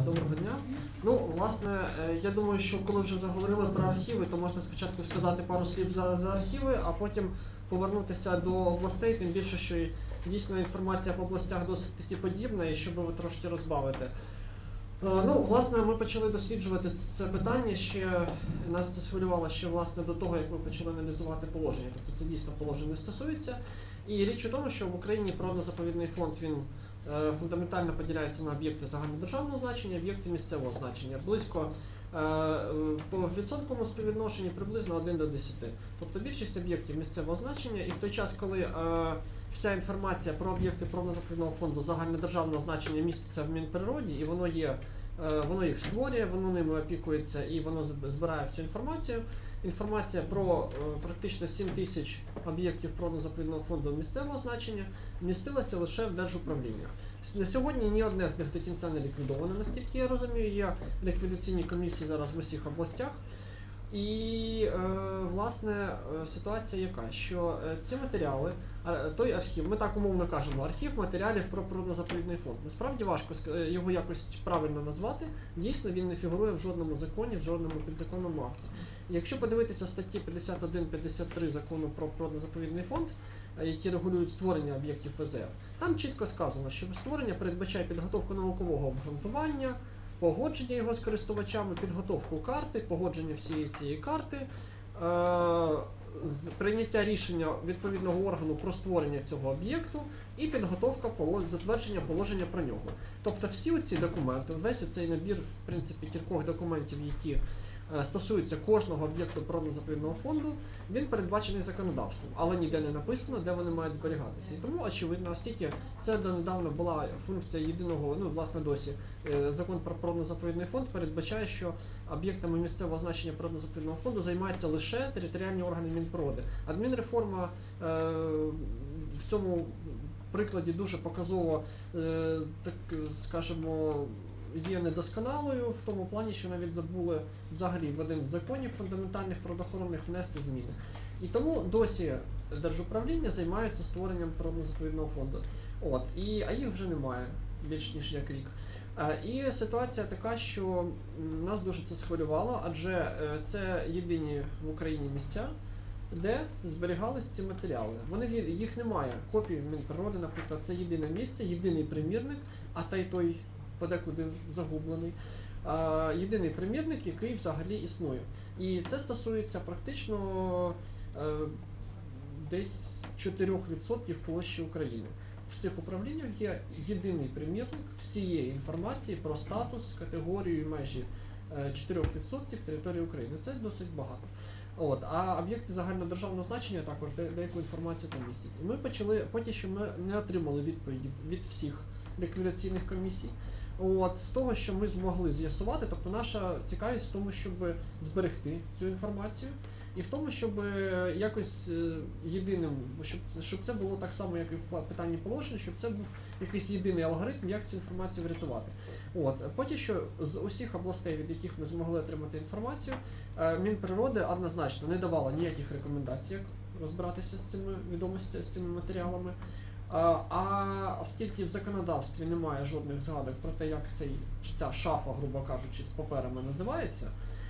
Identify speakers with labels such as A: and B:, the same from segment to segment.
A: Доброго дня. Ну, власне, я думаю, що коли вже заговорили про архіви, то можна спочатку сказати пару слів за архіви, а потім повернутися до областей, тим більше, що дійсно інформація по областях досить таки подібна, і щоб ви трошки розбавити. Ну, власне, ми почали досліджувати це питання ще, нас це схвилювало ще, власне, до того, як ми почали аналізувати положення. Тобто це дійсно положення стосується. І річ у тому, що в Україні природно-заповідний фонд, він фундаментально поділяється на об'єкти загальнодержавного значення, об'єкти місцевого значення. Близько по відсотковому співвідношенні приблизно 1 до 10. Тобто більшість об'єктів місцевого значення, і в той час, коли вся інформація про об'єкти природно-заповідного фонду загальнодержавного значення міститься в Мінприроді, і воно їх створює, воно ними опікується і воно збирає всю інформацію. Інформація про практично 7 тисяч об'єктів природно-заповідного фонду місцевого значення містилася лише в держуправліннях. На сьогодні ні одне з них до кінця не ліквідовано, наскільки я розумію, є ліквідаційні комісії зараз в усіх областях. І, власне, ситуація яка, що ці матеріали, той архів, ми так умовно кажемо, архів матеріалів про природно-заповідний фонд. Насправді важко його якось правильно назвати, дійсно він не фігурує в жодному законі, в жодному підзаконному акті. Якщо подивитися статті 51-53 закону про природно-заповідний фонд, які регулюють створення об'єктів ПЗФ, там чітко сказано, що створення передбачає підготовку наукового обґрунтування, погодження його з користувачами, підготовку карти, погодження всієї цієї карти, прийняття рішення відповідного органу про створення цього об'єкту і підготовка затвердження положення про нього. Тобто всі ці документи, весь цей набір, в принципі, кількох документів, які стосуються кожного об'єкту природно-заповідного фонду, він передбачений законодавством, але ніде не написано, де вони мають зберігатися. І тому, очевидно, оскільки це донедавна була функція єдиного, ну, власне, досі, закон про природно-заповідний фонд передбачає, що об'єктами місцевого значення природно-заповідного фонду займаються лише територіальні органи Мінприроди. Адмінреформа в цьому прикладі дуже показово, так скажемо, є недосконалою в тому плані, що навіть забули взагалі в один з законів фундаментальних природоохоронних внести зміни. І тому досі держуправління займаються створенням природно-заповідного фонду. А їх вже немає більш ніж як рік. І ситуація така, що нас дуже це схвилювало, адже це єдині в Україні місця, де зберігались ці матеріали. Їх немає. Копій Мінприроди, наприклад, це єдине місце, єдиний примірник, а той подекуди загублений. Єдиний примірник, який взагалі існує. І це стосується практично десь 4% площі України. В цих управліннях є єдиний примірник всієї інформації про статус, категорію і межі 4% території України. Це досить багато. А об'єкти загальнодержавного значення також деяку інформацію там містять. І ми почали, поки що ми не отримали відповіді від всіх ліквідаційних комісій. З того, що ми змогли з'ясувати, тобто наша цікавість в тому, щоб зберегти цю інформацію, і в тому, щоб якось єдиним, щоб це було так само, як і в питанні положення, щоб це був якийсь єдиний алгоритм, як цю інформацію врятувати. Поки що з усіх областей, від яких ми змогли отримати інформацію, Мінприроди однозначно не давала ніяких рекомендацій, як розбиратися з цими відомостями, з цими матеріалами. А оскільки в законодавстві немає жодних згадок про те, як ця шафа, грубо кажучи, з паперами називається,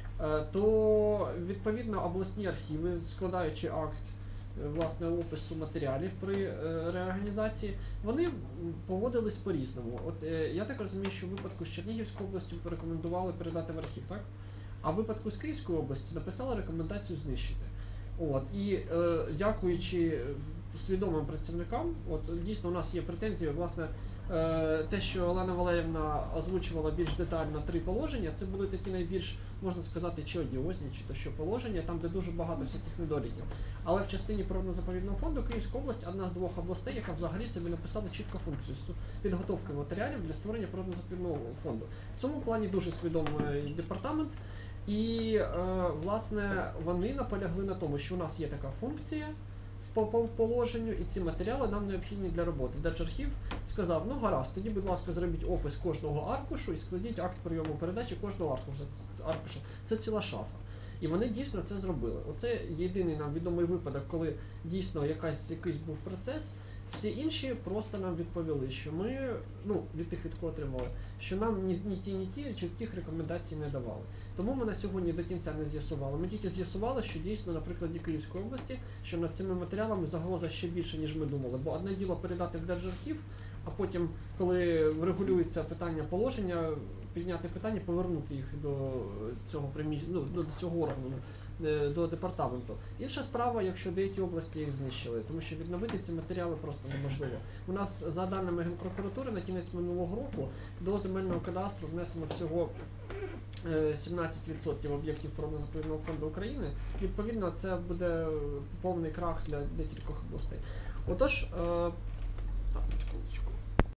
A: то відповідно обласні архіви, складаючи акт власне опису матеріалів при реорганізації, вони поводились по-різному. Я так розумію, що в випадку з Чернігівською областю порекомендували передати в архів, так? А в випадку з Київської області написали рекомендацію знищити. І дякуючи свідомим працівникам, дійсно у нас є претензії, власне, те, що Олена Валеріївна озвучувала більш детально 3 положення, це були такі найбільш, можна сказати, чи одіозні, чи то що положення, там, де дуже багато всяких недоліків. Але в частині природно-заповідного фонду Київська область одна з 2 областей, яка взагалі собі написала чітко функцію підготовки матеріалів для створення природно-заповідного фонду. В цьому плані дуже свідомий департамент. І, власне, вони наполягли на тому, що у нас є така функція по положенню, і ці матеріали нам необхідні для роботи. Держархів сказав, ну гаразд, тоді, будь ласка, зробіть опис кожного аркушу і складіть акт прийому передачі кожного аркуша. Це ціла шафа. І вони дійсно це зробили. Оце єдиний нам відомий випадок, коли дійсно якийсь був процес. Всі інші просто нам відповіли, що ми, ну, від тих, від кого отримали, що нам ні ті чітких рекомендацій не давали. Тому ми на сьогодні до кінця не з'ясували. Ми тільки з'ясували, що дійсно на прикладі Київської області, що над цими матеріалами загроза ще більше, ніж ми думали. Бо одне діло передати в Держархів, а потім, коли врегулюється питання положення, підняти питання, повернути їх до цього до цього органу, до департаменту. Інша справа, якщо деякі області їх знищили, тому що відновити ці матеріали просто неможливо. У нас, за даними Генпрокуратури, на кінець минулого року до земельного кадастру внесено всього 17% об'єктів природно-заповідного фонду України. Відповідно, це буде повний крах для декількох областей. Отож, так, секундочку.